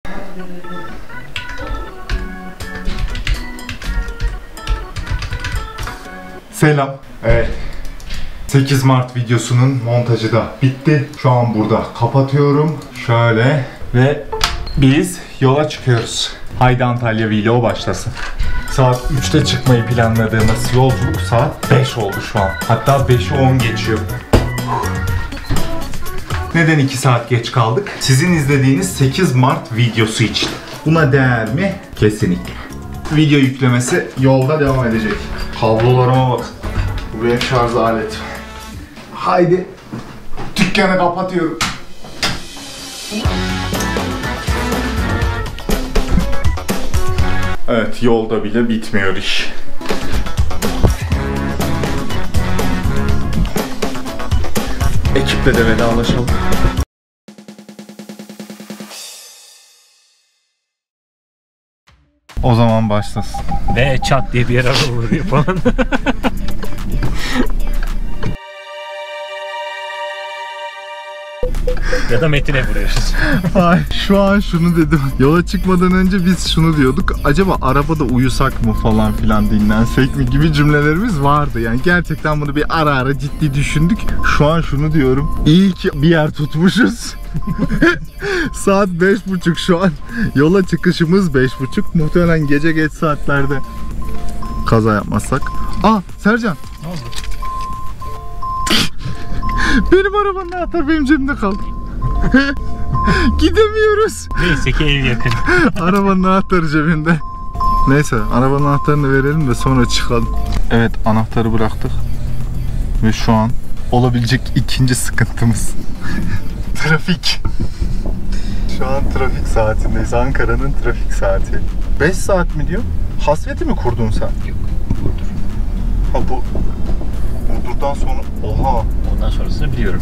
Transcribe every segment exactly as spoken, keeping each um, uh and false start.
Selam. Evet. sekiz Mart videosunun montajı da bitti. Şu an burada kapatıyorum. Şöyle ve biz yola çıkıyoruz. Haydi Antalya vlogu başlasın. Saat üçte çıkmayı planladığımız yolculuk saat beş oldu şu an. Hatta beşi on geçiyor. Neden iki saat geç kaldık? Sizin izlediğiniz sekiz Mart videosu için. Buna değer mi? Kesinlikle. Video yüklemesi yolda devam edecek. Kablolarıma bakın. Bu benim şarj aleti. Haydi dükkanı kapatıyorum. Evet, yolda bile bitmiyor iş. Ekiple de vedalaşalım. O zaman başlasın. Ve çat diye bir yer araba vuruyor falan. Ya da Metin'e vuruyoruz. Ay, şu an şunu dedim. Yola çıkmadan önce biz şunu diyorduk. Acaba arabada uyusak mı falan filan, dinlensek mi gibi cümlelerimiz vardı. Yani gerçekten bunu bir ara ara ciddi düşündük. Şu an şunu diyorum. İyi ki bir yer tutmuşuz. Saat beş buçuk şu an. Yola çıkışımız beş buçuk. Muhtemelen gece geç saatlerde kaza yapmazsak. Aa Sercan. Ne oldu? Benim arabanın anahtarı benim cebimde kaldı. Gidemiyoruz. Neyse ki ev yakın. Arabanın anahtarı cebinde. Neyse, arabanın anahtarını verelim de sonra çıkalım. Evet, anahtarı bıraktık. Ve şu an olabilecek ikinci sıkıntımız trafik. Şu an trafik saatindeyiz. Ankara'nın trafik saati. beş saat mi diyor? Hasveti mi kurdun sen? Yok, Burdur. Ha bu Burdur'dan sonra... Oha! Ondan sonrasını biliyorum.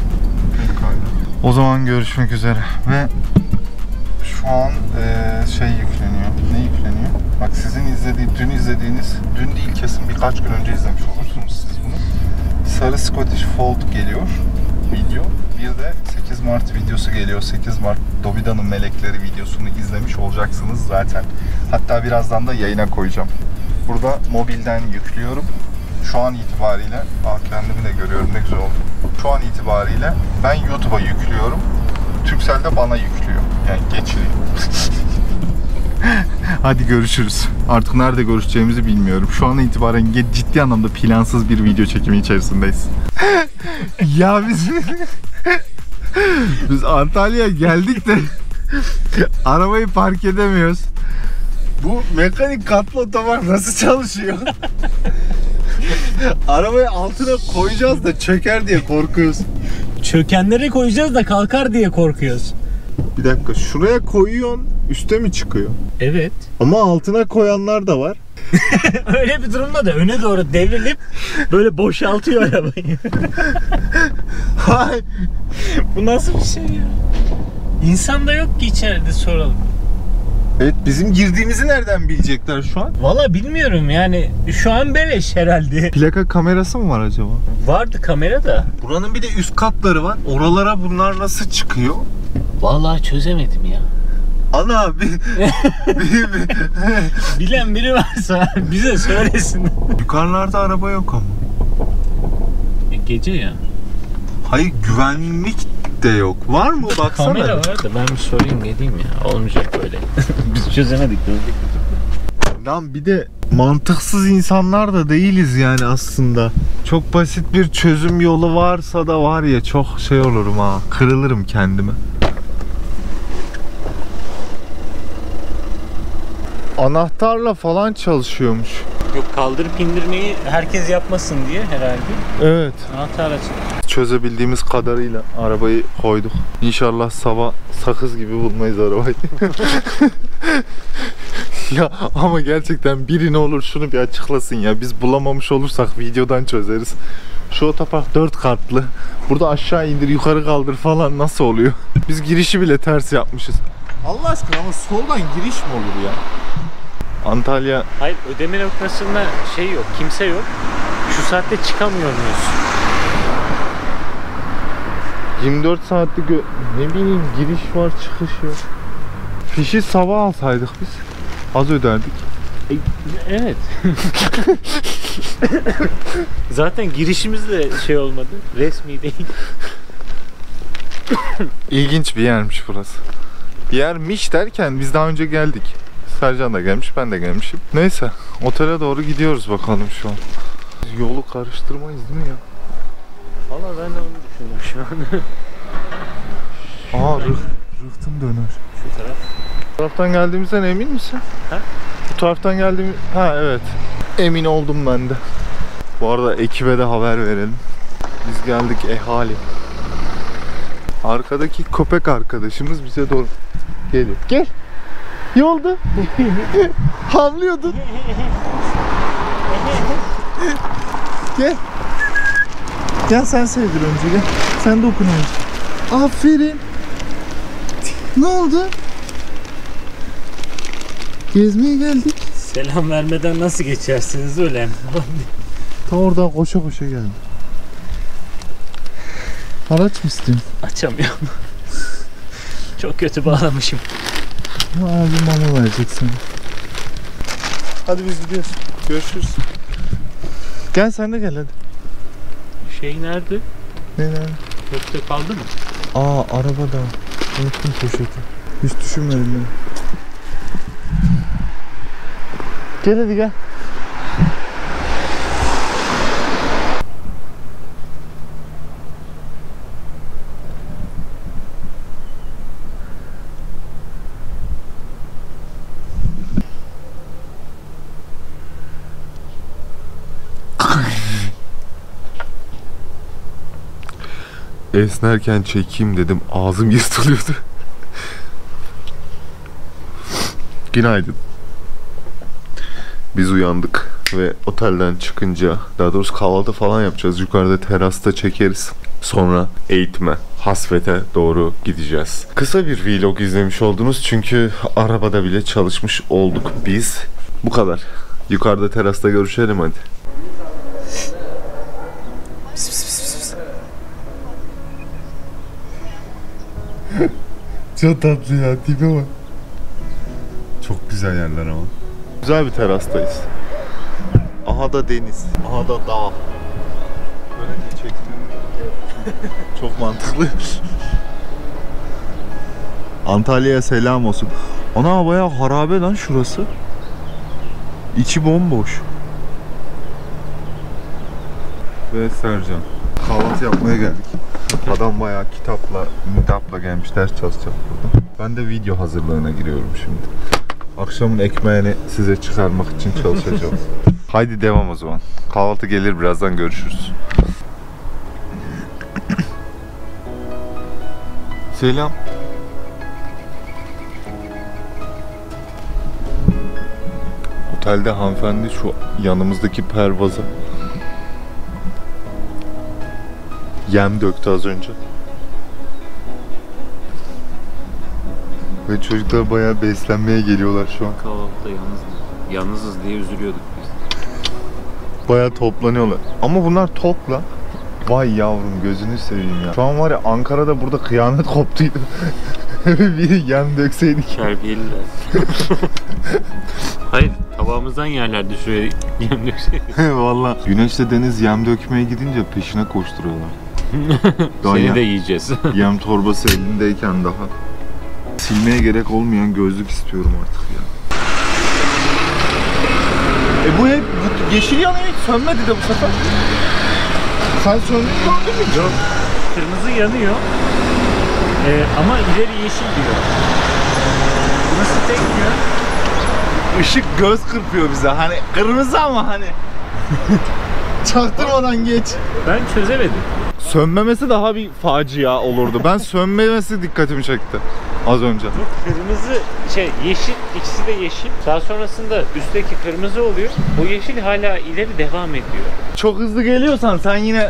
O zaman görüşmek üzere. Ve şu an e, şey yükleniyor. Ne yükleniyor? Bak, sizin izlediğiniz, dün izlediğiniz, dün değil kesin birkaç gün önce izlemiş olursunuz siz bunu. Sarı Scottish Fold geliyor video. Bir de sekiz Mart videosu geliyor. sekiz Mart Dobida'nın Melekleri videosunu izlemiş olacaksınız zaten. Hatta birazdan da yayına koyacağım. Burada mobilden yüklüyorum. Şu an itibariyle, aa kendimi de görüyorum, ne güzel oldu. Şu an itibariyle ben YouTube'a yüklüyorum. Turkcell de bana yüklüyor. Yani geçiriyor. Hadi görüşürüz. Artık nerede görüşeceğimizi bilmiyorum. Şu an itibaren ciddi anlamda plansız bir video çekimi içerisindeyiz. Ya biz biz Antalya'ya geldik de arabayı park edemiyoruz. Bu mekanik katlı otopark nasıl çalışıyor? Arabayı altına koyacağız da çöker diye korkuyoruz. Çökenleri koyacağız da kalkar diye korkuyoruz. Bir dakika, şuraya koyuyorsun, üste mi çıkıyor? Evet. Ama altına koyanlar da var. Öyle bir durumda da öne doğru devrilip böyle boşaltıyor arabayı. Hay. Bu nasıl bir şey ya? İnsan da yok ki içeride, soralım. Evet, bizim girdiğimizi nereden bilecekler şu an? Valla bilmiyorum yani, şu an beleş herhalde. Plaka kamerası mı var acaba? Vardı kamera da. Buranın bir de üst katları var. Oralara bunlar nasıl çıkıyor? Vallahi çözemedim ya. Ana bir, bir, bir. Bilen biri varsa bize söylesin. Yukarılarda araba yok ama. E, gece ya. Hayır, güvenlik de yok. Var mı? Baksana. Kamera var da ben bir sorayım, ne diyeyim ya. Olmayacak böyle. Biz çözemedik. Lan bir de mantıksız insanlar da değiliz yani aslında. Çok basit bir çözüm yolu varsa da var ya, çok şey olurum ha. Kırılırım kendime. Anahtarla falan çalışıyormuş. Yok, kaldırıp indirmeyi herkes yapmasın diye herhalde. Evet. Anahtarla çalışıyor. Çözebildiğimiz kadarıyla arabayı koyduk. İnşallah sabah sakız gibi bulmayız arabayı. Ya ama gerçekten biri ne olur şunu bir açıklasın ya. Biz bulamamış olursak videodan çözeriz. Şu otopark dört katlı. Burada aşağı indir, yukarı kaldır falan nasıl oluyor? Biz girişi bile ters yapmışız. Allah aşkına ama soldan giriş mi olur ya? Antalya... Hayır, ödeme noktasında şey yok, kimse yok. Şu saatte çıkamıyor muyuz? yirmi dört saatlik ne bileyim giriş var, çıkış yok. Fişi sabah alsaydık biz. Az öderdik. E, evet. Zaten girişimiz de şey olmadı. Resmi değil. İlginç bir yermiş burası. Bir yermiş derken biz daha önce geldik. Sercan da gelmiş, ben de gelmişim. Neyse, otele doğru gidiyoruz bakalım şu an. Yolu karıştırmayız değil mi ya? Valla ben de onu düşündüm şu an. Aa, rıh, rıhtım döner. Şu taraf. Bu taraftan geldiğimizden emin misin? Ha? Bu taraftan geldiğim... Ha evet. Emin oldum ben de. Bu arada ekibe de haber verelim. Biz geldik ehali. Arkadaki köpek arkadaşımız bize doğru geliyor. Gel. Yolda. Havlıyordun. Gel. Gel sen sevdir önce gel. Sen dokun önce. Aferin. Ne oldu? Gezmeye geldik. Selam vermeden nasıl geçersiniz öyle? Ta oradan koşa koşa geldim. Araç mı istiyorsun? Açamıyorum. Çok kötü bağlamışım. Abi mama verecek sana. Hadi biz gidiyoruz. Görüşürüz. Gel sen de gel hadi. Şey nerede? Ne nerede? Köfte kaldı mı? Aa arabada. Unuttum poşeti. Hiç düşünmedim ben. Gel hadi gel. Esnerken çekeyim dedim, ağzım yırtılıyordu. Günaydın. Biz uyandık ve otelden çıkınca, daha doğrusu kahvaltı falan yapacağız. Yukarıda terasta çekeriz. Sonra eğitime, Hasvet'e doğru gideceğiz. Kısa bir vlog izlemiş oldunuz çünkü arabada bile çalışmış olduk biz. Bu kadar. Yukarıda terasta görüşelim hadi. Pis pis pis pis. Çok tatlı ya, tipe bak. Çok güzel yerler ama. Güzel bir terastayız. Aha da deniz, aha da dağ. Böyle de çektim. Çok mantıklı. Antalya'ya selam olsun. Ana bayağı harabe lan şurası. İçi bomboş. Ve Sercan. Kahvaltı yapmaya geldik. Adam bayağı kitapla, müdapla gelmiş, ders çalışacak burada. Ben de video hazırlığına giriyorum şimdi. Akşamın ekmeğini size çıkarmak için çalışacağım. Haydi devam o zaman. Kahvaltı gelir birazdan, görüşürüz. Selam. Otelde hanımefendi şu yanımızdaki pervaza yem döktü az önce. Ve çocuklar bayağı beslenmeye geliyorlar şu an. Kahvaltıda yalnız, yalnızız diye üzülüyorduk biz. Bayağı toplanıyorlar. Ama bunlar topla. Vay yavrum, gözünü seveyim ya. Şu an var ya, Ankara'da burada kıyamet koptuydu. Biri yem dökseydik. Terbiyeliler. Hayır, tabağımızdan yerlerdi şuraya yem dökseydik. Valla. Güneşle Deniz yem dökmeye gidince peşine koşturuyorlar. Seni yem, de yiyeceğiz. Yem torbası elindeyken daha. Silmeye gerek olmayan gözlük istiyorum artık ya. E bu hep bu yeşil yanıyor, hiç sönmedi de bu sefer. Sen söndün mü? Yok. Kırmızı yanıyor. Ee, ama ileri yeşil diyor. Nasıl tek diyor? Işık göz kırpıyor bize. Hani kırmızı ama hani. Çaktırmadan geç. Ben çözemedim. Sönmemesi daha bir facia olurdu. Ben sönmemesi dikkatimi çekti az önce. Kırmızı şey yeşil, ikisi de yeşil. Daha sonrasında üstteki kırmızı oluyor. O yeşil hala ileri devam ediyor. Çok hızlı geliyorsan sen yine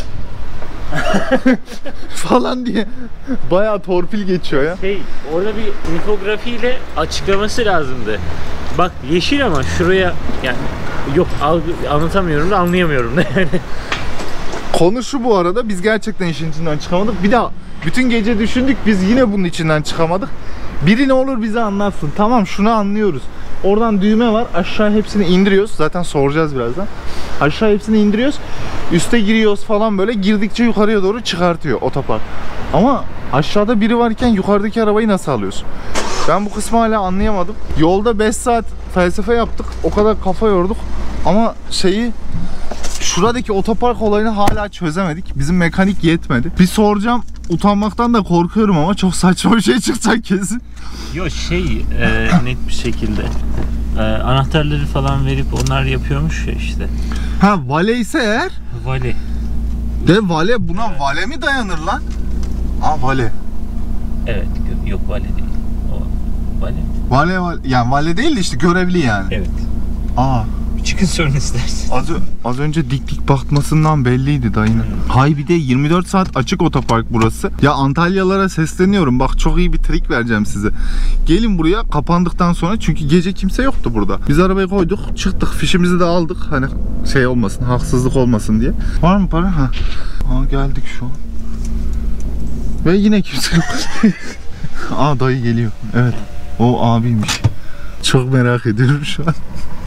falan diye bayağı torpil geçiyor ya. Şey, orada bir infografiyle açıklaması lazımdı. Bak yeşil ama şuraya yani yok algı, anlatamıyorum da anlayamıyorum da yani. Konu şu bu arada, biz gerçekten işin içinden çıkamadık. Bir daha bütün gece düşündük, biz yine bunun içinden çıkamadık. Biri ne olur bize anlatsın. Tamam, şunu anlıyoruz. Oradan düğme var. Aşağı hepsini indiriyoruz. Zaten soracağız birazdan. Aşağı hepsini indiriyoruz. Üste giriyoruz falan böyle. Girdikçe yukarıya doğru çıkartıyor otopark. Ama aşağıda biri varken yukarıdaki arabayı nasıl alıyorsun? Ben bu kısmı hala anlayamadım. Yolda beş saat felsefe yaptık. O kadar kafa yorduk. Ama şeyi, şuradaki otopark olayını hala çözemedik. Bizim mekanik yetmedi. Bir soracağım. Utanmaktan da korkuyorum ama çok saçma bir şey çıkacak kesin. Yok şey e, net bir şekilde e, anahtarları falan verip onlar yapıyormuş ya işte. Ha, vale ise eğer. Vale. De vale buna evet. Vale mi dayanır lan? Aa, vale. Evet, yok vale değil. O vale. Vale, vale yani vale değil de işte görevli yani. Evet. Aa. Çıkın sorun istersen. Az, az önce dik dik bakmasından belliydi dayının. Hmm. Hay bir de yirmi dört saat açık otopark burası. Ya Antalyalara sesleniyorum. Bak çok iyi bir trik vereceğim size. Gelin buraya kapandıktan sonra, çünkü gece kimse yoktu burada. Biz arabayı koyduk, çıktık, fişimizi de aldık. Hani şey olmasın, haksızlık olmasın diye. Var mı para? Ha. Aa, geldik şu an. Ve yine kimse yok. Aa, dayı geliyor. Evet. O abiymiş. Çok merak ediyorum şu an.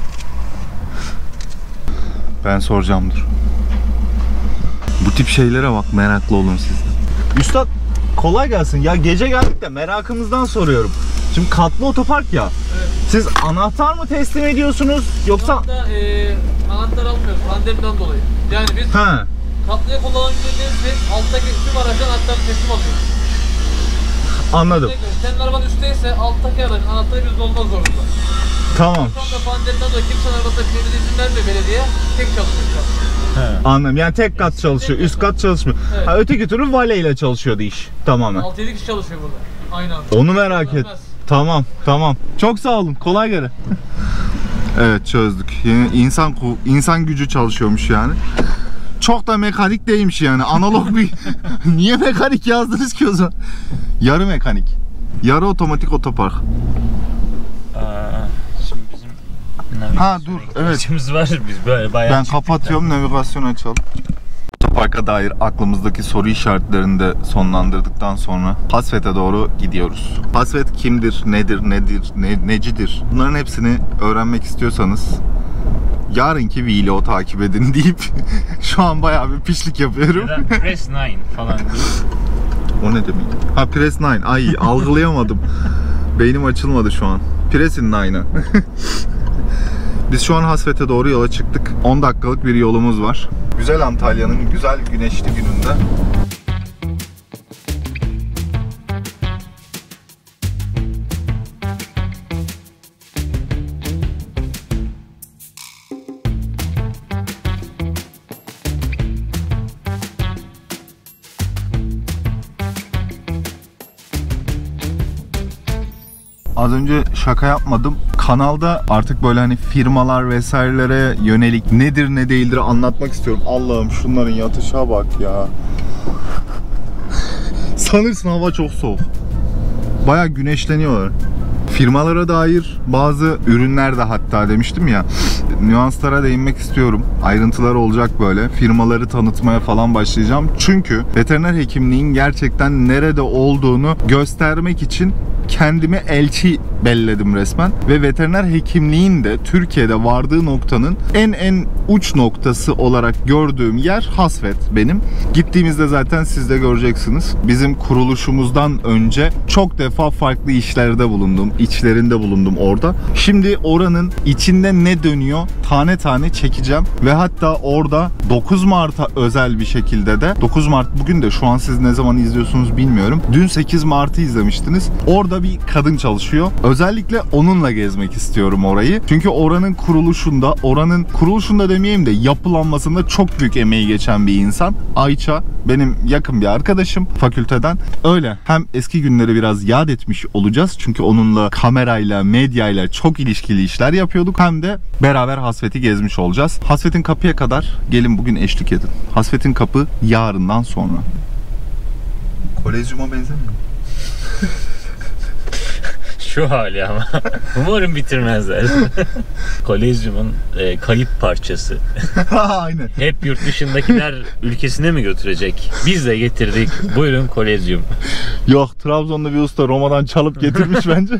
Ben soracağım, dur. Bu tip şeylere bak, meraklı olun siz de. Üstad kolay gelsin. Ya gece geldik de merakımızdan soruyorum. Şimdi katlı otopark ya. Evet. Siz anahtar mı teslim ediyorsunuz yoksa? Hatta e, anahtar almıyoruz pandemiden dolayı. Yani biz He. katlıya kullanabildiğimiz alttaki tüm aracın anahtarını teslim alıyoruz. Anladım. Senin araban üstteyse alttaki aracın anahtarı bizde olmak zorunda. Tamam. Şu anda pandemiden dolayı kimsenin arabasına kilidi izin vermiyor belediye. Tek çalışıyor. He. Anladım. Yani tek kat çalışıyor, üst kat çalışmıyor. Evet. Ha, öteki türlü vale ile çalışıyordu iş tamamen. altı yedi kişi çalışıyor burada. Aynı anda. Onu merak et. Tamam, tamam. Çok sağ olun. Kolay gelsin. Evet, çözdük. Yani insan insan gücü çalışıyormuş yani. Çok da mekanik değilmiş yani. Analog bir... Niye mekanik yazdınız ki o zaman? Yarı mekanik. Yarı otomatik otopark. Aa, şimdi bizim ha dur, evet. var biz böyle bayağı. Ben kapatıyorum, navigasyon açalım. Otoparka dair aklımızdaki soru işaretlerini de sonlandırdıktan sonra Hasvet'e doğru gidiyoruz. Hasvet kimdir, nedir, nedir, ne, necidir? Bunların hepsini öğrenmek istiyorsanız yarınki vlogu takip edin deyip şu an bayağı bir pişlik yapıyorum. Ya da Press dokuz falan değil. O ne demek? Ha, Press dokuz. Ay, algılayamadım. Beynim açılmadı şu an. Press'in dokuzu. Biz şu an Hasvet'e doğru yola çıktık. on dakikalık bir yolumuz var. Güzel Antalya'nın güzel güneşli gününde. Az önce şaka yapmadım. Kanalda artık böyle hani firmalar vesairelere yönelik nedir ne değildir anlatmak istiyorum. Allah'ım şunların yatışa bak ya. Sanırsın hava çok soğuk. Bayağı güneşleniyorlar. Firmalara dair bazı ürünler de hatta demiştim ya, nüanslara değinmek istiyorum. Ayrıntılar olacak böyle. Firmaları tanıtmaya falan başlayacağım. Çünkü veteriner hekimliğin gerçekten nerede olduğunu göstermek için kendimi elçi belledim resmen. Ve veteriner hekimliğin de Türkiye'de vardığı noktanın en en uç noktası olarak gördüğüm yer Hasvet benim. Gittiğimizde zaten siz de göreceksiniz. Bizim kuruluşumuzdan önce çok defa farklı işlerde bulundum. İçlerinde bulundum orada. Şimdi oranın içinde ne dönüyor tane tane çekeceğim. Ve hatta orada dokuz Mart'a özel bir şekilde de, dokuz Mart bugün de, şu an siz ne zaman izliyorsunuz bilmiyorum. Dün sekiz Mart'ı izlemiştiniz. Orada bir kadın çalışıyor. Özellikle onunla gezmek istiyorum orayı. Çünkü oranın kuruluşunda, oranın kuruluşunda demeyeyim de yapılanmasında çok büyük emeği geçen bir insan. Ayça benim yakın bir arkadaşım fakülteden. Öyle hem eski günleri biraz yad etmiş olacağız. Çünkü onunla kamerayla, medyayla çok ilişkili işler yapıyorduk. Hem de beraber Hasvet'i gezmiş olacağız. Hasvet'in kapıya kadar gelin bugün eşlik edin. Hasvet'in kapı yarından sonra. Kolezyuma benzemiyor. Şu hali ama. Umarım bitirmezler. Kolezyum'un e, kayıp parçası. Aynen. Hep yurt dışındakiler ülkesine mi götürecek? Biz de getirdik. Buyurun Kolezyum. Yok, Trabzonlu bir usta Roma'dan çalıp getirmiş bence.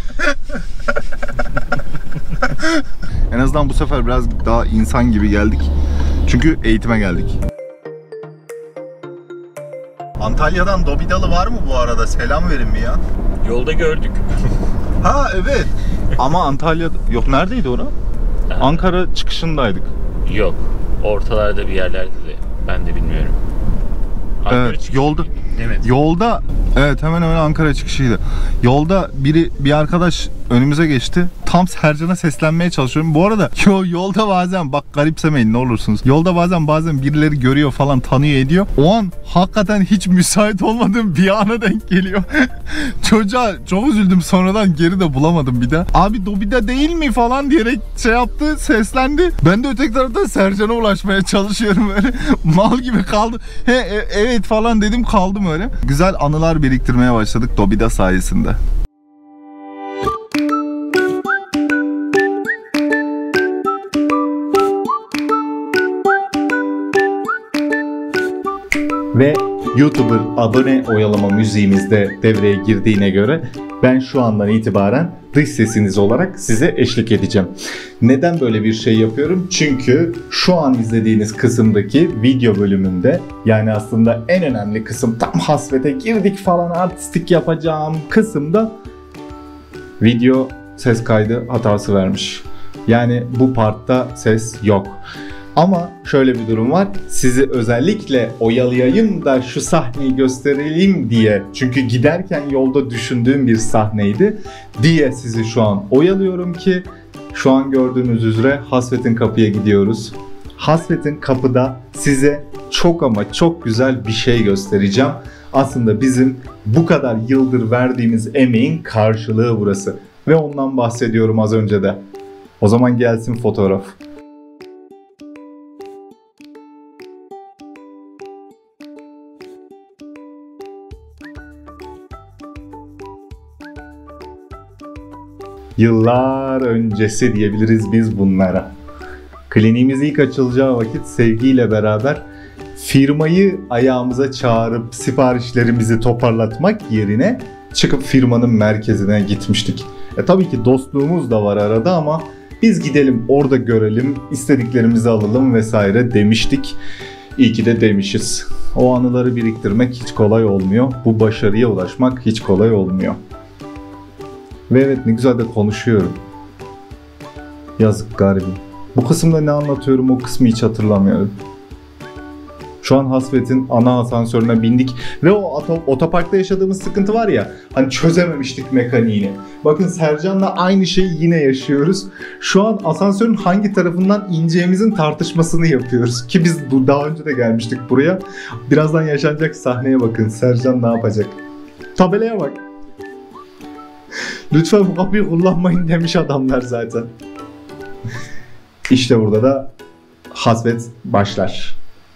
En azından bu sefer biraz daha insan gibi geldik. Çünkü eğitime geldik. Antalya'dan Dobidalı var mı bu arada? Selam verin mi ya? Yolda gördük. Ha evet. Ama Antalya... Yok, neredeydi ona? Ankara çıkışındaydık. Yok. Ortalarda bir yerlerde de. Ben de bilmiyorum. Ankara Evet, çıkışı yolda... Evet. Yolda... Evet, hemen hemen Ankara çıkışıydı. Yolda biri, bir arkadaş önümüze geçti. Tam Sercan'a seslenmeye çalışıyorum. Bu arada yo, yolda bazen, bak garipsemeyin ne olursunuz. Yolda bazen bazen birileri görüyor falan, tanıyor ediyor. O an hakikaten hiç müsait olmadığım bir ana denk geliyor. Çocuğa çok üzüldüm, sonradan geri de bulamadım bir daha. Abi Dobida değil mi falan diyerek şey yaptı, seslendi. Ben de öteki taraftan Sercan'a ulaşmaya çalışıyorum böyle. Mal gibi kaldı. He e, evet falan dedim, kaldım öyle. Güzel anılar biriktirmeye başladık Dobida sayesinde. Ve YouTuber abone oyalama müziğimiz de devreye girdiğine göre ben şu andan itibaren dış sesiniz olarak size eşlik edeceğim. Neden böyle bir şey yapıyorum? Çünkü şu an izlediğiniz kısımdaki video bölümünde, yani aslında en önemli kısım, tam hasvete girdik falan, artistik yapacağım kısımda video ses kaydı hatası vermiş. Yani bu partta ses yok. Ama şöyle bir durum var. Sizi özellikle oyalayayım da şu sahneyi göstereyim diye, çünkü giderken yolda düşündüğüm bir sahneydi diye sizi şu an oyalıyorum ki şu an gördüğünüz üzere Hasvet'in kapıya gidiyoruz. Hasvet'in kapıda size çok ama çok güzel bir şey göstereceğim. Aslında bizim bu kadar yıldır verdiğimiz emeğin karşılığı burası. Ve ondan bahsediyorum az önce de. O zaman gelsin fotoğraf. Yıllar öncesi diyebiliriz biz bunlara. Kliniğimiz ilk açılacağı vakit sevgiyle beraber firmayı ayağımıza çağırıp siparişlerimizi toparlatmak yerine çıkıp firmanın merkezine gitmiştik. E tabii ki dostluğumuz da var arada ama biz gidelim orada görelim, istediklerimizi alalım vesaire demiştik. İyi ki de demişiz. O anıları biriktirmek hiç kolay olmuyor. Bu başarıya ulaşmak hiç kolay olmuyor. Ve evet, ne güzel de konuşuyorum. Yazık garibim. Bu kısımda ne anlatıyorum, o kısmı hiç hatırlamıyorum. Şu an Hasvet'in ana asansörüne bindik ve o otoparkta yaşadığımız sıkıntı var ya, hani çözememiştik mekaniğini. Bakın Sercan'la aynı şeyi yine yaşıyoruz. Şu an asansörün hangi tarafından ineceğimizin tartışmasını yapıyoruz. Ki biz daha önce de gelmiştik buraya. Birazdan yaşanacak sahneye bakın. Sercan ne yapacak? Tabelaya bak. Lütfen bu kapıyı kullanmayın demiş adamlar zaten. İşte burada da Hasvet başlar.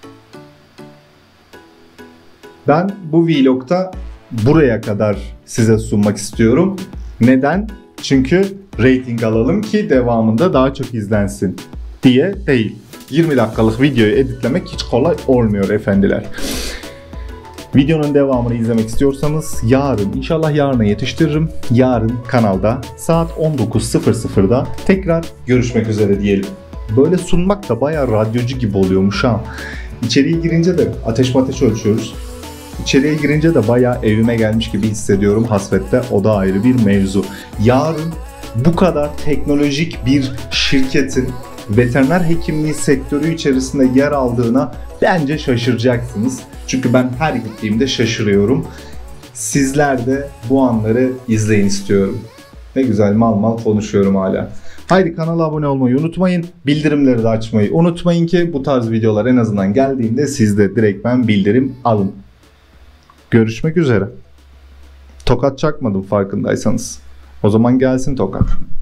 Ben bu vlogta buraya kadar size sunmak istiyorum. Neden? Çünkü rating alalım ki devamında daha çok izlensin diye değil. yirmi dakikalık videoyu editlemek hiç kolay olmuyor efendiler. Videonun devamını izlemek istiyorsanız yarın, inşallah yarına yetiştiririm. Yarın kanalda saat on dokuz sıfır sıfırda tekrar görüşmek üzere diyelim. Böyle sunmak da bayağı radyocu gibi oluyormuş ha. İçeriye girince de ateş mateş ölçüyoruz. İçeriye girince de bayağı evime gelmiş gibi hissediyorum Hasvet'te. O da ayrı bir mevzu. Yarın bu kadar teknolojik bir şirketin veteriner hekimliği sektörü içerisinde yer aldığına bence şaşıracaksınız. Çünkü ben her gittiğimde şaşırıyorum. Sizler de bu anları izleyin istiyorum. Ne güzel mal mal konuşuyorum hala. Haydi kanala abone olmayı unutmayın. Bildirimleri de açmayı unutmayın ki bu tarz videolar en azından geldiğinde siz de direktmen bildirim alın. Görüşmek üzere. Tokat çakmadım farkındaysanız. O zaman gelsin tokat.